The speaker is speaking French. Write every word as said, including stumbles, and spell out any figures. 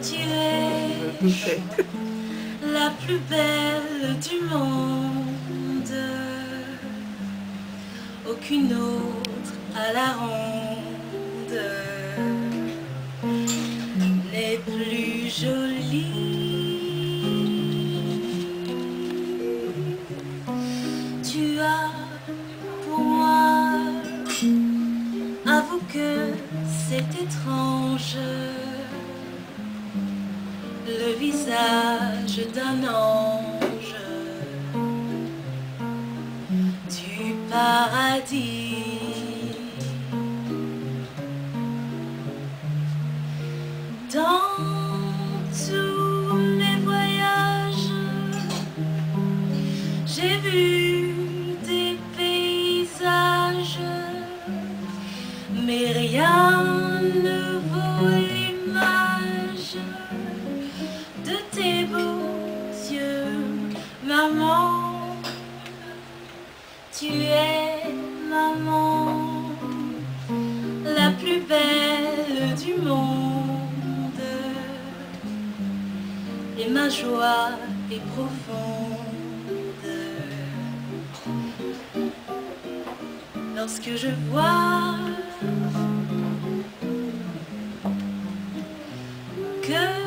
Tu es la plus belle du monde, aucune autre à la ronde n'est plus jolie. Tu as pour moi, avoue que c'est étrange, le visage d'un ange du paradis. Dans tous mes voyages, j'ai vu des paysages, mais rien ne vaut l'image de tes beaux yeux, maman. Tu es, maman, la plus belle du monde, et ma joie est profonde lorsque je vois que